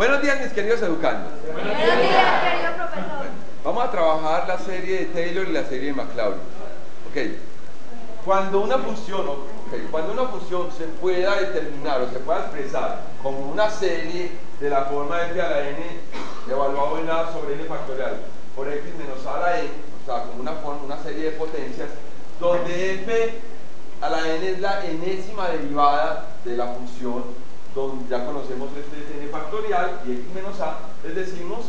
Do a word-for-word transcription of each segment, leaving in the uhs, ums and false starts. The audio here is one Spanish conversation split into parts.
Buenos días, mis queridos educandos. Buenos días, querido profesor. Vamos a trabajar la serie de Taylor y la serie de Maclaurin. Ok. Cuando una función, okay, cuando una función se pueda determinar o se pueda expresar como una serie de la forma f a la n evaluado en a sobre n factorial por x menos a a la n, o sea, como una forma, una serie de potencias, donde f a la n es la enésima derivada de la función, donde ya conocemos este n factorial y x menos a, les decimos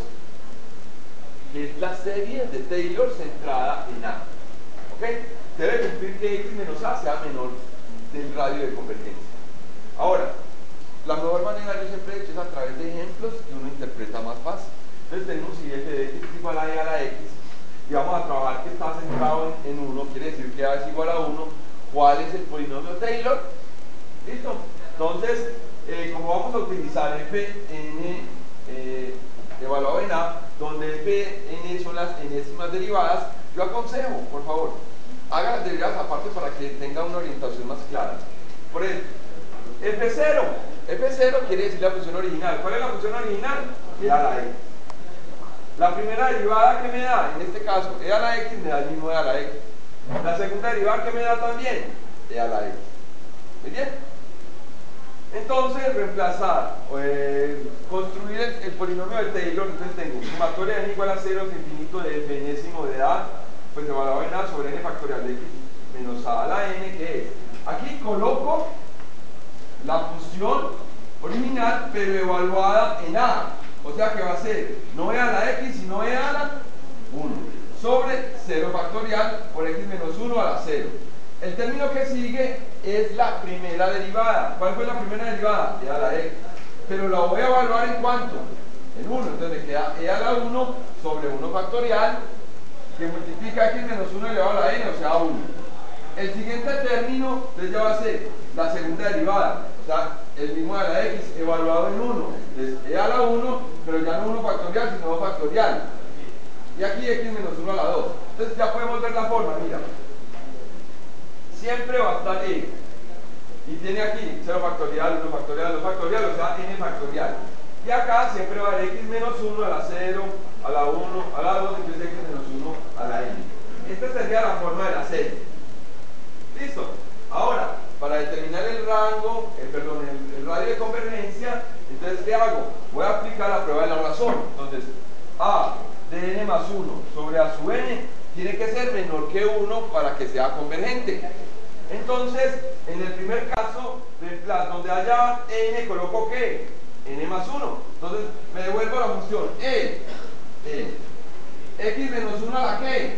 que es la serie de Taylor centrada en a. ¿Ok? Debe cumplir que x menos a sea menor del radio de convergencia. Ahora, la mejor manera, yo siempre he dicho, es a través de ejemplos que uno interpreta más fácil. Entonces tenemos si f de x es igual a e a la x y vamos a trabajar que está centrado en uno, quiere decir que a es igual a uno. ¿Cuál es el polinomio Taylor? ¿Listo? Entonces, eh, como vamos a utilizar fn eh, evaluado en a, donde fn son las enésimas derivadas, yo aconsejo, por favor, haga las derivadas aparte para que tenga una orientación más clara. Por ejemplo, f cero. f cero quiere decir la función original. ¿Cuál es la función original? E a la x. La primera derivada que me da, en este caso, e a la x, me da el mismo e a la x. La segunda derivada que me da también, e a la x. ¿Muy bien? Entonces, reemplazar, eh, construir el, el polinomio de Taylor. Entonces tengo sumatoria de n igual a cero, que infinito de f enésimo de a, pues evaluado en a sobre n factorial de x menos a a la n, que es, aquí coloco la función original, pero evaluada en a, o sea que va a ser no e a la x, sino e a la uno, sobre cero factorial por x menos uno a la cero. El término que sigue es la primera derivada. ¿Cuál fue la primera derivada? E a la x. Pero la voy a evaluar en cuánto? En uno. Entonces me queda e a la uno sobre uno factorial, que multiplica x menos uno elevado a la n, o sea uno. El siguiente término, entonces ya va a ser la segunda derivada, o sea, el mismo e a la x evaluado en uno. Es e a la uno, pero ya no uno factorial, sino dos factorial. Y aquí x menos uno a la dos. Entonces ya podemos ver la forma, mira. Siempre va a estar e. Y tiene aquí cero factorial, uno factorial, dos factorial, o sea, n factorial. Y acá siempre va a haber x menos uno a la cero, a la uno, a la dos, y x menos uno a la n. Esta sería la forma de la serie. ¿Listo? Ahora, para determinar el rango, eh, perdón, el, el radio de convergencia, entonces, ¿qué hago? Voy a aplicar la prueba de la razón. Entonces, a de n más uno sobre a sub n tiene que ser menor que uno para que sea convergente. Entonces, en el primer caso, reemplazo, donde haya n, coloco ¿qué? N más uno. Entonces, me devuelvo la función e, e x menos uno a la ¿qué?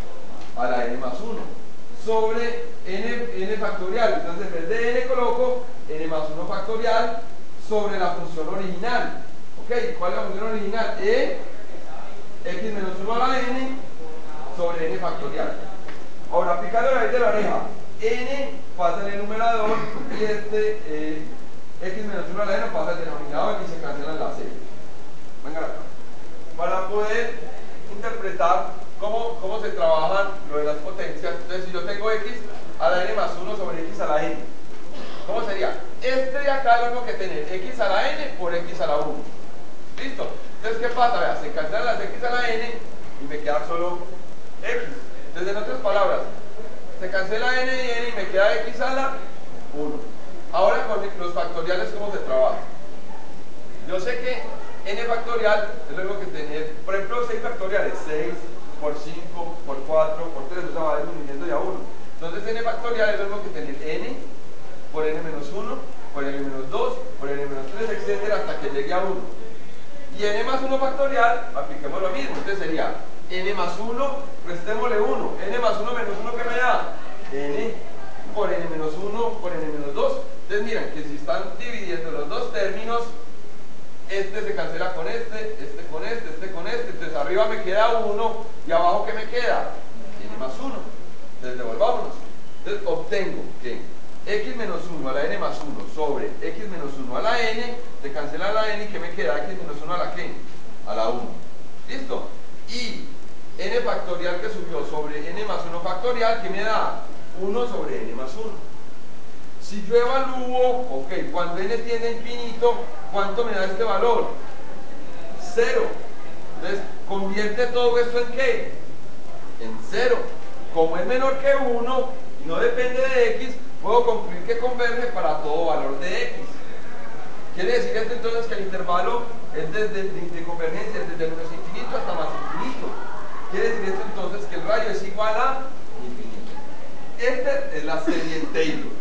A la n más uno sobre n, n factorial. Entonces, en vez de n coloco n más uno factorial sobre la función original. ¿Ok? ¿Cuál es la función original? E, x menos uno a la n sobre n factorial. Ahora, aplicando la ley de la oreja, n pasa en el numerador y este eh, x menos uno a la n pasa al denominador y se cancelan las series. Venga acá. Para poder interpretar cómo, cómo se trabajan lo de las potencias, entonces si yo tengo x a la n más uno sobre x a la n, ¿cómo sería? Este de acá es lo mismo que tener x a la n por x a la uno. ¿Listo? Entonces, ¿qué pasa? Vea, se cancelan las x a la n y me queda solo x. Entonces, en otras palabras, se cancela n y n y me queda x a la uno. Ahora, con los factoriales, ¿cómo se trabaja? Yo sé que n factorial es lo mismo que tener, por ejemplo, seis factoriales, seis por cinco, por cuatro, por tres, o sea, va disminuyendo ya uno. Entonces, n factorial es lo mismo que tener n por n menos uno, por n menos dos, por n menos tres, etcétera, hasta que llegue a uno. Y n más uno factorial, apliquemos lo mismo. Entonces sería n más uno, restémosle uno. N más uno menos uno, ¿qué me da? N por n menos uno por n menos dos. Entonces miren que si están dividiendo los dos términos, este se cancela con este, este con este, este con este. Entonces arriba me queda uno y abajo ¿qué me queda? N más uno. Entonces devolvámonos. Entonces obtengo que x menos uno a la n más uno sobre x menos uno a la n, se cancela la n y ¿qué me queda? X menos uno a la ¿qué? A la uno. ¿Listo? Y n factorial que subió sobre n más uno factorial, ¿qué me da? uno sobre n más uno. Si yo evalúo, ok, cuando n tiende a infinito, ¿cuánto me da este valor? cero. Entonces, convierte todo esto en ¿qué? En cero. Como es menor que uno y no depende de x, puedo concluir que converge para todo valor de x. Quiere decir esto entonces que el intervalo es desde, de, de convergencia desde menos infinito hasta más infinito. Quiere decir esto entonces que el radio es igual a infinito. Esta es la serie en Taylor.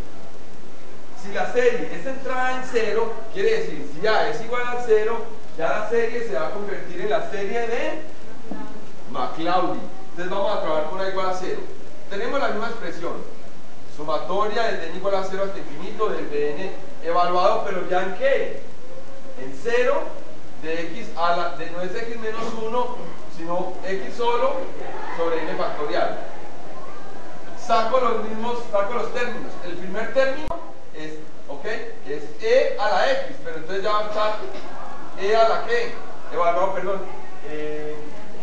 Si la serie es centrada en cero, quiere decir si A es igual a cero, ya la serie se va a convertir en la serie de Maclaurin. Entonces vamos a trabajar con A igual a cero. Tenemos la misma expresión, sumatoria desde n igual a cero hasta infinito del Bn evaluado, pero ya en ¿qué? En cero, de x a la, de no es x menos uno, sino x solo sobre n factorial. Saco los mismos, saco los términos. El primer término es, ¿ok? Es e a la x, pero entonces ya va a estar e a la que, evaluado, perdón, eh,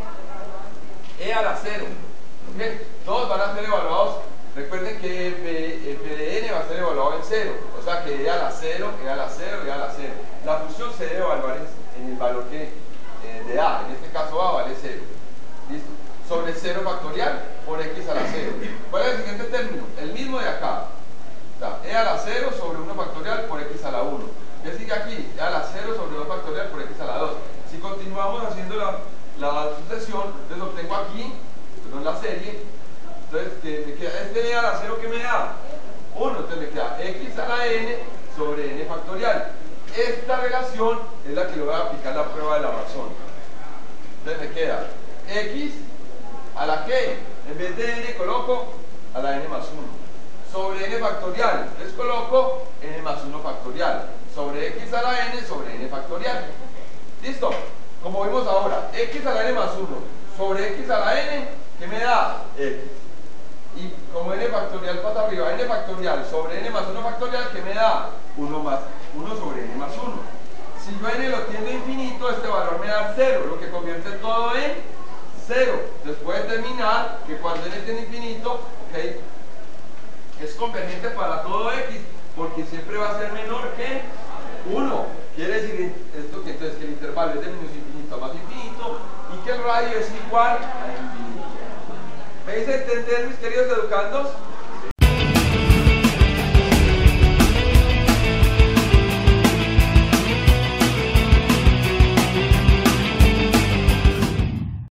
e a la cero. ¿Okay? Todos van a ser evaluados. Recuerden que el P de n va a ser evaluado en cero, o sea que e a la cero, e a la cero, e a la cero. La función se debe evaluar en, en el valor que, eh, de a, en este caso a vale cero. ¿Listo? Sobre cero factorial por x a la cero. ¿Cuál es el siguiente término? El mismo de acá. O sea, e a la cero sobre uno factorial por x a la uno. ¿Qué sigue aquí? E a la cero sobre dos factorial por x a la dos. Si continuamos haciendo la, la sucesión, entonces obtengo aquí, perdón, la serie. Entonces, ¿qué me queda? Este e a la cero, ¿qué me da? uno, entonces me queda x a la n sobre n factorial. Esta relación es la que le voy a aplicar la prueba de la razón. Entonces me queda x a la que, en vez de n coloco a la n más uno. Sobre n factorial, entonces coloco n más uno factorial. Sobre x a la n sobre n factorial. ¿Listo? Como vimos ahora, x a la n más uno sobre x a la n, ¿qué me da? X. Y como n factorial pasa arriba, n factorial sobre n más uno factorial, ¿qué me da? uno más uno sobre n más uno. Si yo n lo tiendo a infinito, este valor me da cero, lo que convierte todo en cero. Entonces puede determinar que cuando n tiende a infinito, ¿okay?, es convergente para todo x, porque siempre va a ser menor que uno. Quiere decir esto que entonces que el intervalo es de menos infinito a más infinito y que el radio es igual a infinito. ¿Me hice entender, mis queridos educandos?